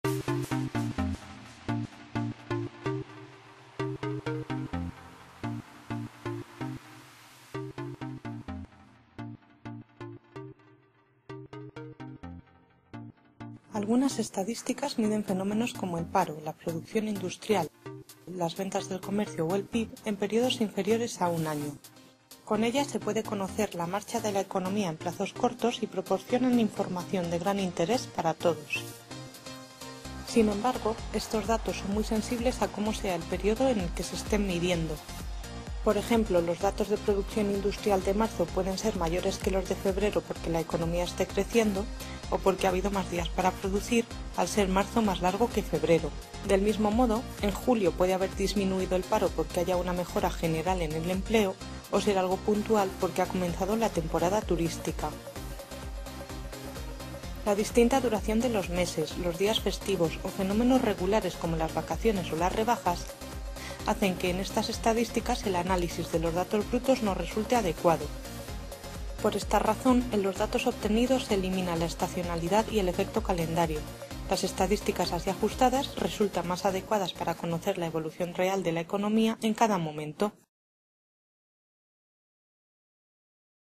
Algunas estadísticas miden fenómenos como el paro, la producción industrial, las ventas del comercio o el PIB en periodos inferiores a un año. Con ellas se puede conocer la marcha de la economía en plazos cortos y proporcionan información de gran interés para todos. Sin embargo, estos datos son muy sensibles a cómo sea el periodo en el que se estén midiendo. Por ejemplo, los datos de producción industrial de marzo pueden ser mayores que los de febrero porque la economía esté creciendo o porque ha habido más días para producir, al ser marzo más largo que febrero. Del mismo modo, en julio puede haber disminuido el paro porque haya una mejora general en el empleo o ser algo puntual porque ha comenzado la temporada turística. La distinta duración de los meses, los días festivos o fenómenos regulares como las vacaciones o las rebajas hacen que en estas estadísticas el análisis de los datos brutos no resulte adecuado. Por esta razón, en los datos obtenidos se elimina la estacionalidad y el efecto calendario. Las estadísticas así ajustadas resultan más adecuadas para conocer la evolución real de la economía en cada momento.